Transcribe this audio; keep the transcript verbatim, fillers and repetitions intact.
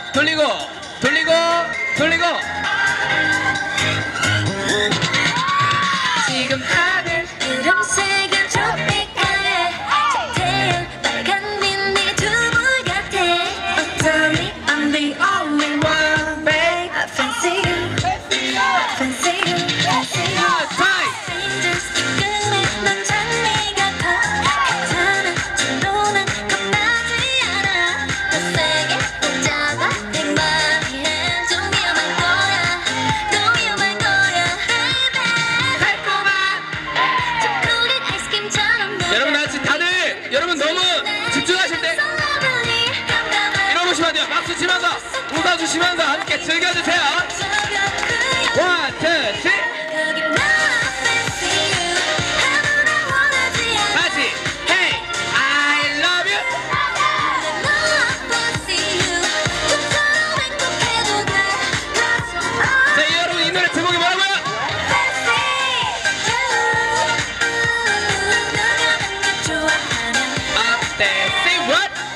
돌리고 돌리고 돌리고. 지금 하늘 이름색은 tropical 태양 빨간 빛이 두불 같아 어쩌니 I'm the only one babe I fancy you I fancy you fancy you Strangers 끈에 넌 장미 같아 괜찮아 진로는 겁나지 않아 더 세게 붙잡아 내 맘이란 좀 위험할 거야 또 위험할 거야 baby 달콤한 초콜릿 아이스크림처럼 여러분 나 지금 다들 여러분 너무 집중하실 때 이러시면 돼요. 박수 치면서 웃어주시면서 함께 즐겨주세요. 원, 투, 쓰리. 다시 Hey, I love you. 자 여러분 이 노래 제목이 뭐라고요? 어때? Say what?